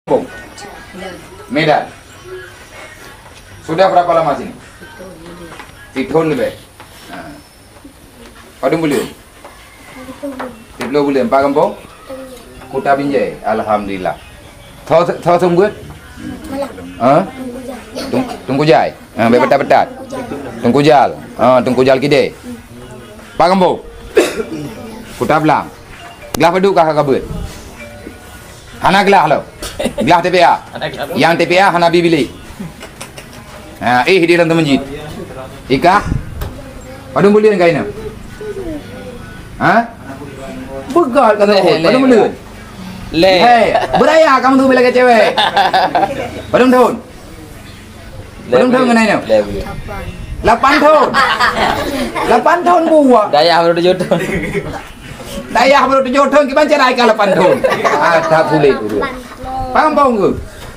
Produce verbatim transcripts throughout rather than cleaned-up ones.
Bung? Medan. Sudah berapa lama sini? Tiga lebih. Nah. Padung bulan? Tiga bulan. Pak Kampung? Kuta Binjai. Alhamdulillah. Thau thau sungguh? Ah? Tung tunggu jai. Ah, betat betat. Tunggu jal. Ah, tunggu jal kide. Pak Kampung? Kuta Belang. Gelah peduk kah kabut? Hana gelah lo. Gelah T P A. Yang T P A hana bibili. Nah, eh di dalam masjid. Ika. Padung bulian kaina. Hah? Begal kata oh, padung bulian. Le. Hei, beraya kamu tuh bila ke cewek. Padung tahun. Padung tahun kena ini. Lapan tahun. Lapan tahun buah. Daya baru jodoh. Daya baru jodoh gimana cara ika lapan tahun. Ah, tak boleh tu. Pampong ke?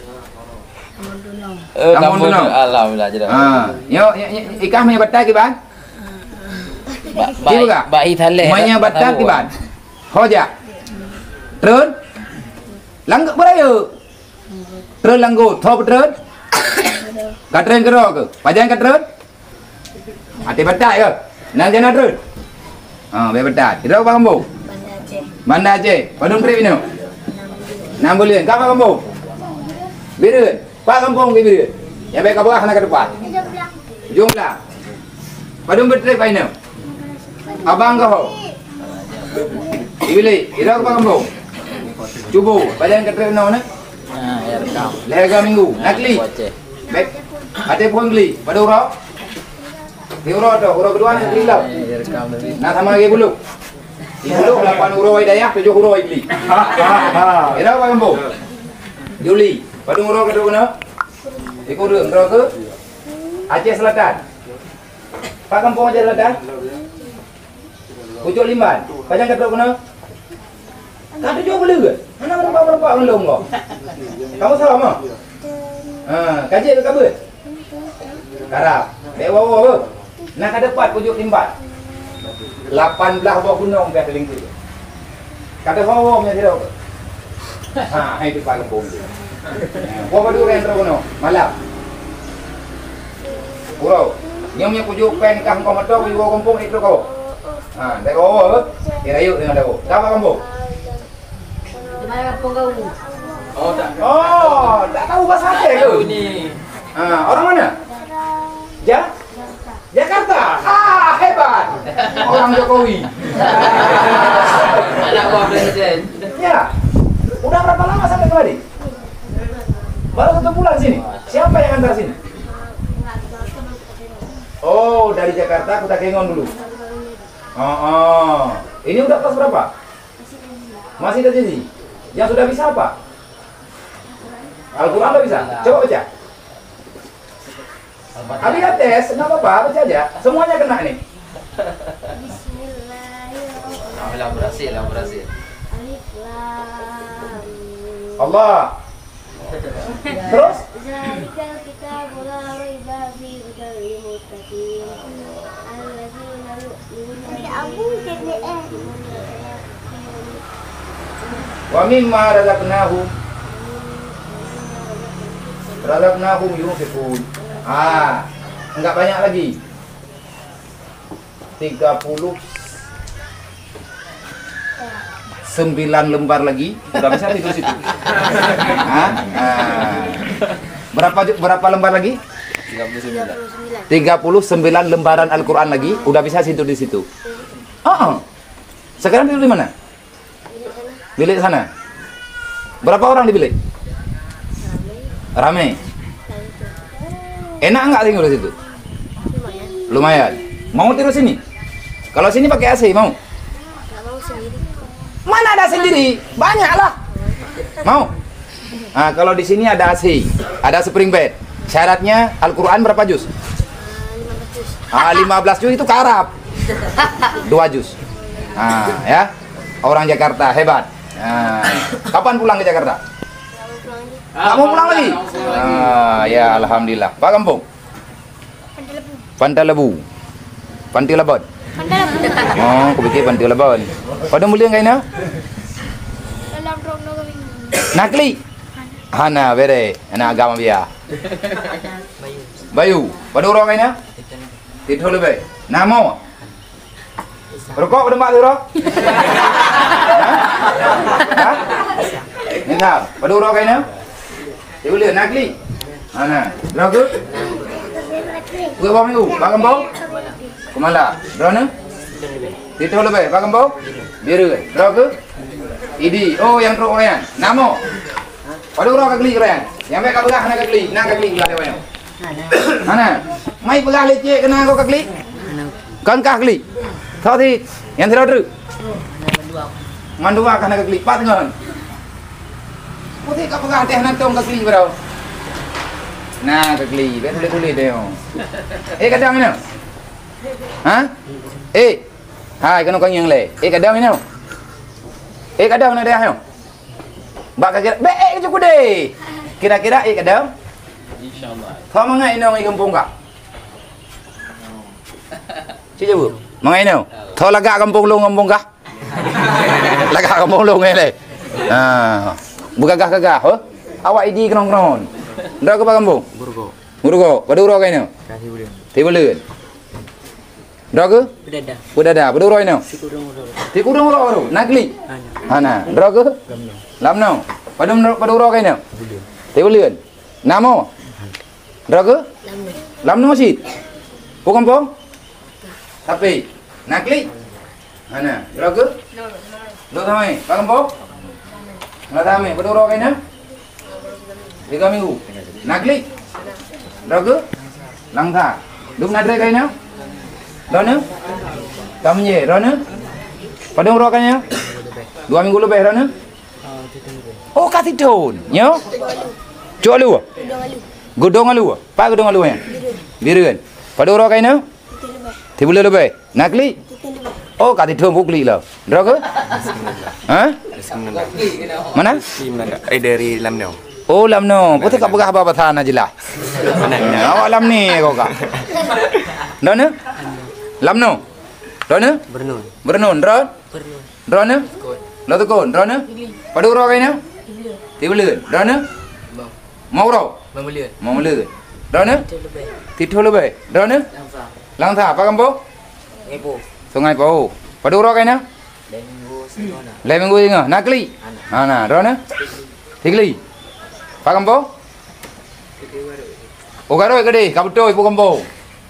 Eh, kamu tu alhamdulillah je dah. Ah, yo ikah punya batak ke ban? Baik, baik thale. Punya batak ke ban? Hoja. Trơn. Lang beraya. Trơn langgo, thop trơn. Ka trơn ke ro ke? Pajan ka trơn? Ate batak ke? Nang jana trơn. Ah, be batak. Ira apa kamu? Banda Aceh. Padung trip ini. Enam bulan. Kapa kamu? Biru. Pak kampung ke biru. Ya baik kabar anak ke depan. Jumlah. Padung bertrip ini. Abang kau. Ibili. Ira apa kamu? Cubu. Badan ke trip mana? Ah, ya rekam. Lega minggu. Nakli. Baik. Ate pun beli. Pada urau. Di urau tu. Urau kedua nak beli lau. Ya rekam tadi. Nak sama lagi bulu. Di bulu lapan urau hidayah, tujuh urau beli. Ira apa kamu? Juli. Padung urau kedua mana? Ikut urau ke? Aceh Selatan. Pak kampung Aceh Selatan. Pucuk Limban. Pajang kedua mana? Kata jual beli ke? Mana berapa-berapa belum kau? Kamu salah mah? Ah, kaji ke kabut? Karap. Dewa apa? Nak ke depan pucuk Limban. Lapan belah buah gunung ke seling tu. Kata hawa punya tidak. Ha, itu Pak kampung tu. Buah badu ren terus kono, malam. Urau. Nyom nya pujuk pen kah kau matok di buah kampung itu kau. Ha, dak hawa apa? Kira yuk dengan dak. Siapa kampung? Di mana kampung kau? Oh, tak. Oh, tak tahu bahasa Aceh ke? Ni. Ha, orang mana? Ja? Jakarta. Ah, hebat. Orang Jokowi. Anak buah presiden. Ya. Udah berapa lama sampai kemari? Baru satu bulan sini. Siapa yang antar sini? Oh, dari Jakarta Kota Kengon dulu. Oh, oh. Ini udah kelas berapa? Masih ada sini. Yang sudah bisa apa? Al-Quran udah bisa? Coba baca. Abi tes, enggak apa-apa, baca aja. Semuanya kena nih. Bismillahirrahmanirrahim. Alhamdulillah berhasil, lah berhasil. Alif lam. Allah. Terus? Zalikal kitabu la raiba fihi hudal lil muttaqin. Allazina yu'minuna Wa mimma razaqnahum razaqnahum yunfiqun. Ah, enggak banyak lagi. tiga puluh sembilan lembar lagi. Sudah bisa tidur situ. Hah? Ah. Berapa berapa lembar lagi? tiga puluh sembilan. tiga puluh sembilan lembaran Al-Qur'an lagi. Udah bisa tidur di situ. Oh. Sekarang tidur di mana? Bilik sana. Berapa orang di bilik? Ramai. Enak enggak tinggal di situ? Lumayan. Mau tidur sini? Kalau sini pakai A C mau? Enggak mau sendiri. Mana ada sendiri? Banyak lah. Mau? Nah, kalau di sini ada A C, ada spring bed. Syaratnya Al-Quran berapa juz? Ah, lima belas juz itu karab. Dua juz. Nah, ya. Orang Jakarta hebat. Nah, kapan pulang ke Jakarta? Nggak mau pulang lagi? Ah, ya alhamdulillah. Pak kampung? Pantalebu. Pantilabot. Oh, aku fikir Pantilabot. Pada mulia kaina? Dalam rong Nakli. Hana bere, anak agama biar. Bayu, pada orang kainnya? Tidur lebih. Nama? Rokok pada mak tu roh? Hah? Ni tak? Pada orang kainnya? Dia boleh nakli. Hana, berapa tu? Dua bau minggu, bagam bau? Kemala, berapa? Tidur lebih, bagam bau? Biru, berapa? Idi, oh yang teruk orang. Nama? Pada orang kagli keren. Yang baik kau pegang kena kagli, nak kagli belah dia banyak. Mana? Mai pegang leceh kena kau kagli? Kan kagli. Tahu ti? Yang tidak teruk. Mandua kena kagli, pat dengan. Putih kau pegang teh nantong kagli berau. Nah kagli, betul betul dia. Eh kadang ni. Hah? Eh. Hai kena kau yang le. Eh kadang ni. Eh kadang ni dia. Bak kira be eh cukup deh. Kira-kira eh kadang? Insyaallah. Kau mangai nong i kampung kak? Cik jawab. Mangai nong? Kau lagak kampung lu kampung kak? Lagak kampung lu ngele. Ah, bugagah-gagah, ho? Awak idi kenon-kenon. Ndak ke kampung? Murugo. Murugo. Pada urang kain nong? Kasih boleh. Tibuleun. Ndak ke? Bedada. Bedada. Pada urang nong? Tikudung-urang. Tikudung-urang. Nakli. Hana. Ndak ke? Lamno. Pada pada urang kain nong? Tibuleun. Nama? Ndak ke? Lamno. Lamno masjid. Po kampung? Tapi nakli. Hana. Ndak ke? Lo thamai. Pak kampung? Ndak thamai. Pada urang kain nong? Tiga minggu. Nakli. Ndak ke? Langka. Dum nadre kain nong? Rana? Kamu ye, Rana? Pada urang kain nong? Dua minggu lebih Rana? Oh, kasih tahun, ya? Cuak lu? Gudong lu? Pak gudong lu ya? Biru kan? Pada orang kain nong? Tiga bulan lebih. Nakli? Oh, kasih tahun bukli lah. Berapa? Hah? Mana? Eh dari Lamno. Oh, Lamno. Putih kau pegang apa thana jelas. Awak lam ni kau kak. Rana? Lamno. Rana? Bernun. Bernun. Ron? Rana? Lo tu kon. Rana? Pada orang kain nong? Tiga bulan. Rana? Mau rau? Mau bulan. Mau bulan. Rana? Tiga lebih. Rana? Langsa. Apa kampung? Sungai Po. Pada orang kain nong? Lain minggu tengah. Nakli? Ana. Rana? Tigli. Pak kampung? Oh garoi gede. Kabutoi po kampung.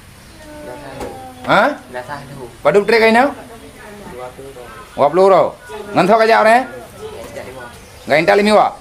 Hah? Pada trek kain nong? dua puluh euro. Ngantok aja orang? Enggak intal lima wa.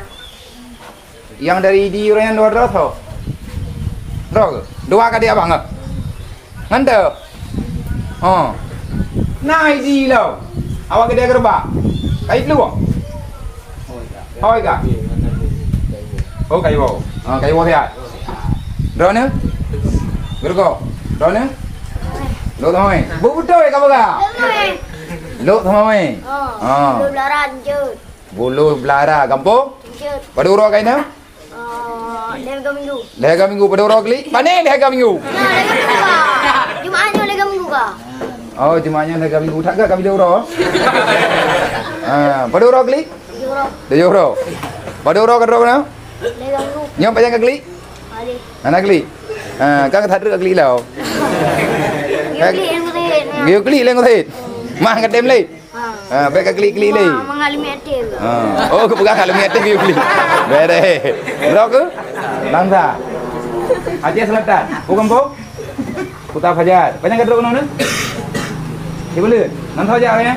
Yang dari di orang yang dua ratus. Rok. Dua kali abang enggak? Ngantok. Oh. Nah, di lo. Awak gede gerba. Kait lu. Oh, iya. Oh, kayu. Ah, kayu dia. Drone? Gergo. Drone? Lo thamai. Bu betul ka baga? Lo thamai. Ha. Bulu belara anjut. Bulu belara kampung? Anjut. Pada urang kaina? Oh, lega minggu. Lega minggu pada urang kali. Pane lega minggu? Jumaatnya lega minggu ka? Oh, Jumaatnya lega minggu. Tak ke kami lega urang? Ha, pada urang kali? Euro. Dia urang. Pada urang kadro mana? Lega minggu. Nyom pajang kali? Ali. Anak kali. Ha, kan tak ada kali lau. Yuli yang keren. Gio kali leng thit. Mang ka tem le. Ha, baik ka kali kali le. Mengalami atil. Ha. Oh, ke pegang kalau miat gio kali. Bere. Berapa ke? Langsa. Aceh Selatan. Bukan po? Kota Fajar. Pajang kadro kono ne? Di bulan. Nanti aja ya.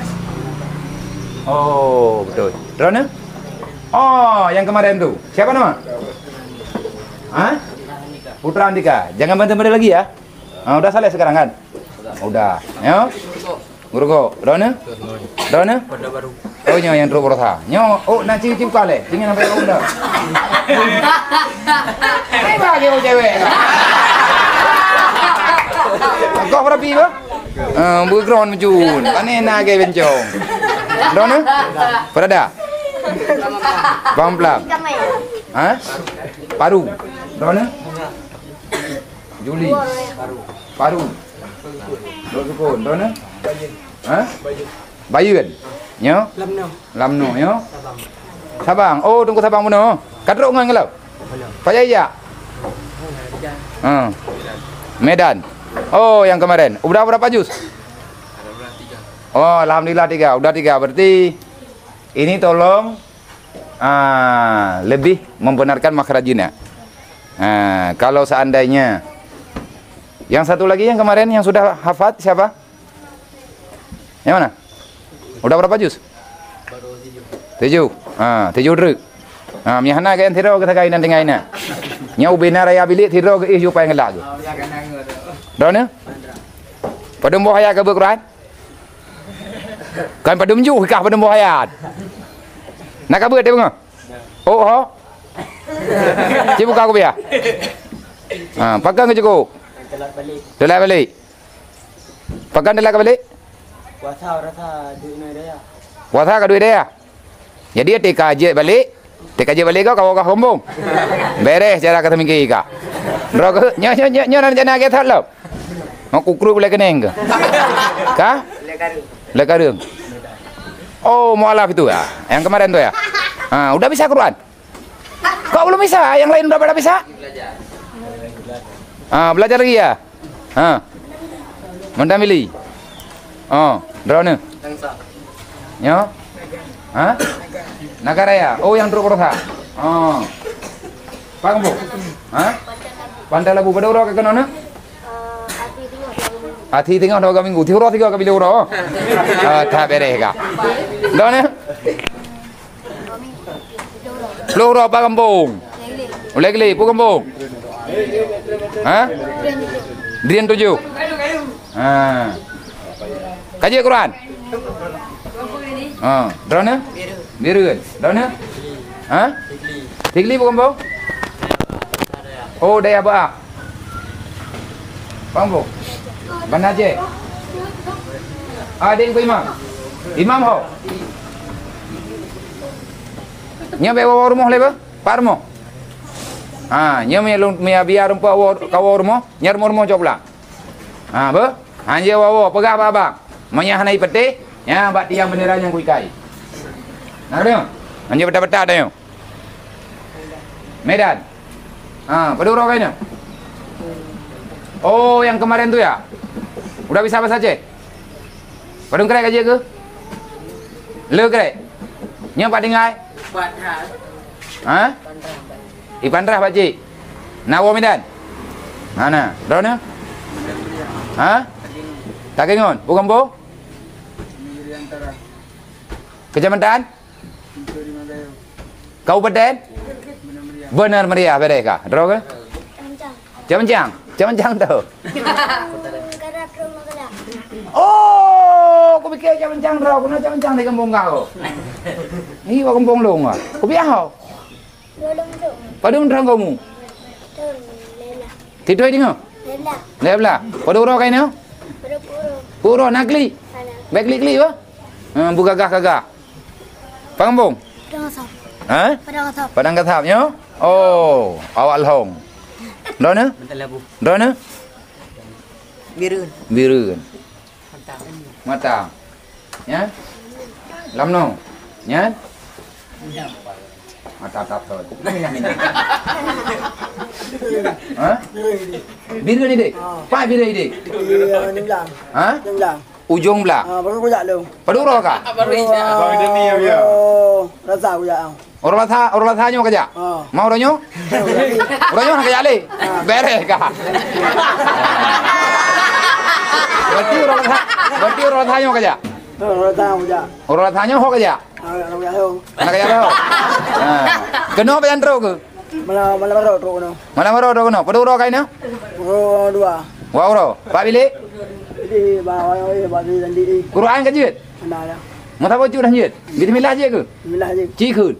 Oh, betul. Drone? Oh, yang kemarin tuh. Siapa nama? Hah? Putra Andika. Jangan bantu-bantu lagi ya. Ah, udah selesai sekarang kan? Udah. Ya. Guru ko. Drone? Drone? Pada baru. Oh, nyo yang terus berasa. Nyo, oh, nak cium-cium kale. Tinggal sampai udah. Eh, bagi oh cewek. Kau berapa ini? Ah, bergeron menjun. Panen nak ke bencong. Drone? Berada? Pamplam. Kamai. Hah? Paru. Drone? Juli. Paru. Dua sukun. Drone? Hah? Bayu kan? Nyo? Lamno. Lamno, nyo? Sabang. Oh, tunggu Sabang mana? Kadruk ngan kalau? Payah ya? Hmm. Medan. Oh, yang kemarin. Udah berapa juz? Oh, alhamdulillah tiga. Udah tiga. Berarti ini tolong ah, lebih membenarkan makhrajnya. Nah, kalau seandainya yang satu lagi yang kemarin yang sudah hafal siapa? Yang mana? Udah berapa juz? Baru tujuh. Tujuh. Ah, tujuh dulu. Ah, mihana kan tiro ke tagai nan dengai na. Nya ubina raya bilik tiro ke isu pai ngelak ke. Dona? Padum boh hayat ke Quran? Kan padum ju kah padum boh hayat. Nak kabut dia bengah? Oh, ho. Cik buka aku biar. Ha, pegang ke cukup. Telat balik. Telat balik. Pegang telat ke balik? Wasa rasa duit ni dia. Wasa ka duit dia. Jadi dia teka je balik. Teka je balik kau kau kau sombong. Beres cara kata minggi ka. Drog nya nya nya nya nan jana ke thot lo. Mau kukru boleh keneng ke? Ka? Lekarung. Lekarung. Oh, mualaf itu ya. Yang kemarin tu ya. Ah, udah bisa Quran? Kau belum bisa, yang lain udah pada bisa? Ah, belajar lagi ya? Ah. Mendamili. Oh, drone. Yo. Hah? Negara ya? Oh, yang teruk rosa. Oh. Pak Bu. Hah? Pantai labu pada orang ke mana? Ati tengok dua kami minggu, tiga tiga kami loro. Ah, tak beres ka. Drone. Loro apa kampung? Legli, pu kampung. Hah? Drian tujuh. Ah. Kaji Quran. Ah, drone? Biru. Biru. Drone? Hah? Tigli pu kampung? Oh, daya apa? Kampung. Bandar Aceh. Ah, dia ikut imam. Imam ho. Nya bawa rumah leba? Par rumah. Ha, nya me me biar rumpa kawa rumah, nyar rumah copla. Ha, ba? Hanje wawo pegah babang. Manya hanai pete, nya bat tiang bendera yang kuikai. Nak dia? Hanje beta-beta ada yo. Medan. Ha, pada orang kayaknya. Oh, yang kemarin tu ya? Udah bisa bahasa Aceh? Padung kerek aja ke? Le kerek? Nya pak dengai? Padras. Ha? Ipandrah pak cik. Nawa Medan. Mana? Drone? Ha? Takengon, bukan bo? Kecamatan? Kabupaten? Benar Meriah mereka. Drone? Cemencang. Cemencang tu. Oh, aku fikir cemencang draw, kena cemencang di kampung kau. Ni wa kampung long ah. Ku biar kau. Padum drang kamu. Tidur di ngau? Lebla. Padu ro kai no? Puro nakli. Bekli kli ba? Hmm, buka gagah gagah. Pangambung? Ha? Padang Kathap nyo? Oh, awak long. Dona? Bentar labu. Dona? Biru. Biru. Mantap. Matang. Ya? Lamno. Ya? Mata tap thôi. Hah? Biru ni dek. Pak biru ni dek. Di belang. Ha? Di belang. Ujung belah. Ah, baru kujak lu. Padu ro ka? Baru isya. Oh, rasa kujak ang. Orang latha, orang latha nyo kerja. Ah. Mau ronyo? Ronyo nak kerja le. Beres ka. Berarti orang latha, berarti orang latha nyo kerja. Oh, rasa kujak. Orang latha nyo ho kerja. Ah, kujak lu. Nak kerja ro. Ha. Keno pa yan ro ke? Malah malah baru tu no. Malam ro ro keno. Padu ro kai no? Oh, dua. Wow ro. Pak bilik. Jadi bawa oi bawa di dan di. Quran ke jit? Mana dah. Mata baju dah jit. Bismillah je ke? Bismillah je. Ci khun.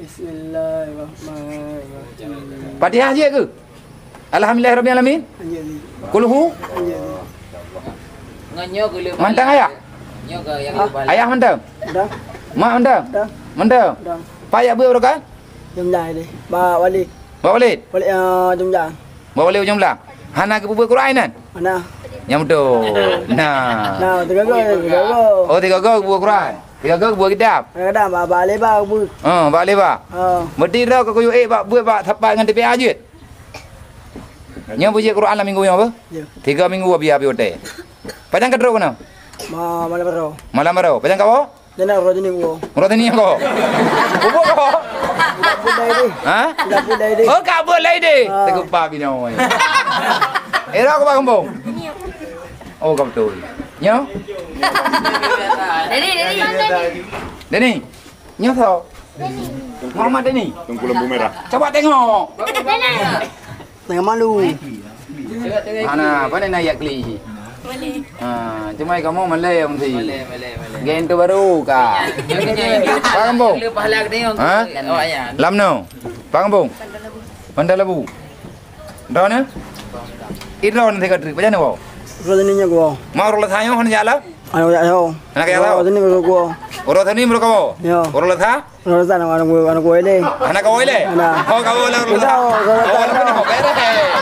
Bismillahirrahmanirrahim. Fatihah je ke? Alhamdulillahirabbil alamin. Anjir. Kulhu. Anjir. Nganyo ke le. Mantang ayah. Nyo ke yang le. Ayah mantang. Dah. Mak mantang. Dah. Mantang. Dah. Payah ber kan? Jom dah ni. Ba wali. Bawa balik. Wali ah jom dah. Bawa balik ujung belah. Hana ke buku Quran kan? Mana? Yang betul. Nah. Nah, tiga go, tiga go. Oh, tiga go buku Quran. Dia ke buat kitab. Kadang ba ba lebar bu. Ha, bak lebar. Ha. Mesti dah ke kuyu eh bak buat bak tapak dengan tepi ajut. Nya baca Quran lah minggu yang apa? Ya. Tiga minggu biar biar hotel. Padang kedro kena. Ma mana baro. Malam baru. Padang kau? Dana ro ni wo. Murah ni kau. Bubu kau. Dapur dai di. Ha? Dapur dai di. Oh, kabur lagi deh. Ah. Tengok pa bina oi. Era kau kampung. Oh, kau betul. Nyo? Deni, Deni. Deni. Nyo tau. Muhammad Deni. Tunggu lampu merah. Coba tengok. Tengah malu. Mana, apa ni naik keli? Boleh. Ha, cuma kamu Malay om si. Boleh, boleh, boleh. Gen tu baru ka. Pak kampung. Lu pahala ke dia? Ha? Awaknya. Lam no. Pak kampung. Pandai labu. Dah ni? Iro nanti kat trip. Macam mana kau? Ro ni nya wo. Mau rolat hanyo han jala? Ano ya ho. Anak kaya tahu? Ro ni ro wo. Urut ni mereka kau. Ya. Rolat ha? Ro sana ano ko ano ko ile. Anak kau ile? Anak. Oh kau ile rolat. Ikaw, rolat Oh, ka. kau bere.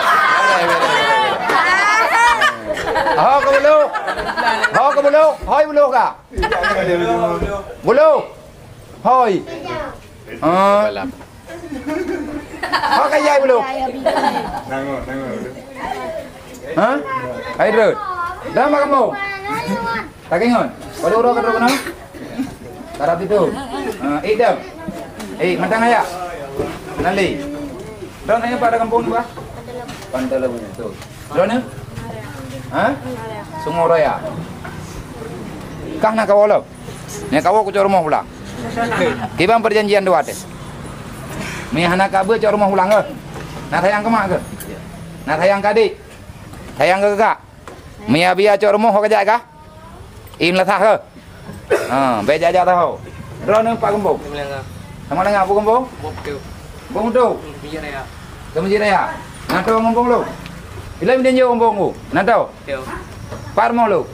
Oh, kau bulu. Oh, kau bulu. Hoi bulu ka? Bulu. Hoi. Ah. Oh, kaya bulu. Nangok, nangok. Ha? Ai rut. Dah makan kamu? Tak ingat. Pada urut ke mana? Tarap itu. Ah, eh dah. Eh, matang ayah. Nali. Dah nanya pada kampung ni bah? Pantai Labu tu. Dah ni? Ha? Sungai Raya. Kah nak kau lo? Ni kau aku cari rumah pulang. Kibang perjanjian dua te. Mi anak kau cari rumah pulang ke? Nak tayang ke mak ke? Nak tayang ke adik? Tayang ke kakak? Mi abia cari rumah kau kerja kah? Im lah tak ke? Ha, beja aja tahu. Dah ni Pak Kampung. Sama dengan apa Kampung? Kampung tu. Kamu jadi ya? Nak tahu Kampung lu? Bila minta jauh Kampung lu? Nak tahu? Par mau lu?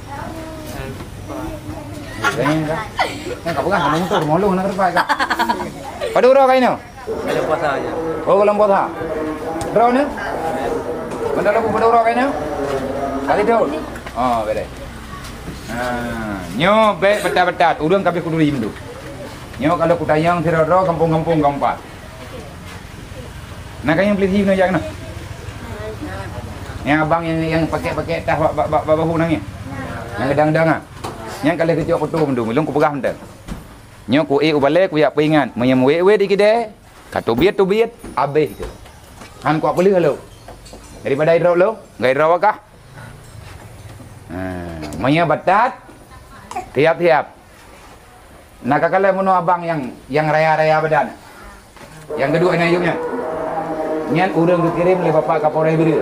Kayaknya kan? Ni kau pegang Kampung tu mau lu nak terpakai kan? Pada urang kain ni? Kalau puasa aja. Oh kalau puasa. Urang ni? Benda lu pada urang kain ni? Kali tu? Oh beda. Ah, nyo be betat-betat. Urang kabeh kudu rindu. Nyo kalau kutayang tiro-ro kampung-kampung keempat. Nak yang beli hiu nak nak. Yang abang yang yang pakai-pakai tah bahu nangnya. Yang gedang-gedang ah. Yang kalau kecok foto mendung, belum ku pegang dah. Nyo ku e ubale ku ya peingan, menyem we-we di kide. Katu biet tu biet abeh ke. Han ku beli lo. Daripada iro lo, gai iro kah? Ah, menyem batat. Tiap-tiap. Nak kakak mono abang yang yang raya-raya badan. Yang kedua ni ayumnya. Nian urang dikirim oleh Bapak Kapolres Beri.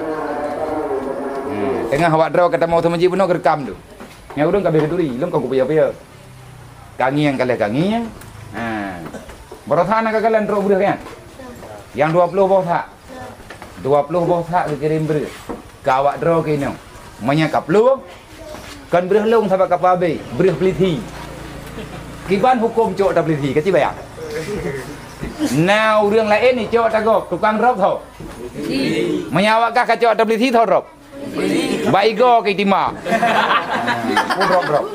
Hmm, tengah awak draw kata mau temenji penuh kerekam tu. Yang urang kabeh keduri, lem kau kupaya-paya. Kangi yang kale kangi yang. Ha. Berapa nak kakalan draw budak kan? Yang dua puluh bawah dua puluh bawah dikirim Beri. Ka awak draw ke ini. Manya kaplu. Kan beri long sampai kapal be, beri peliti. Kiban hukum cok tak peliti, kecil bayar. Nowរឿងlain ni cok tak gok, tukang rop tau. Menyawakah kacok tak peliti tau rop. Baik go ke timah. Pun rop rop.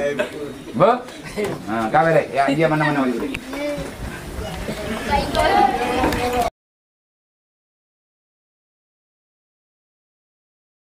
Be? Ah, kau balik. Ya dia mana-mana itu.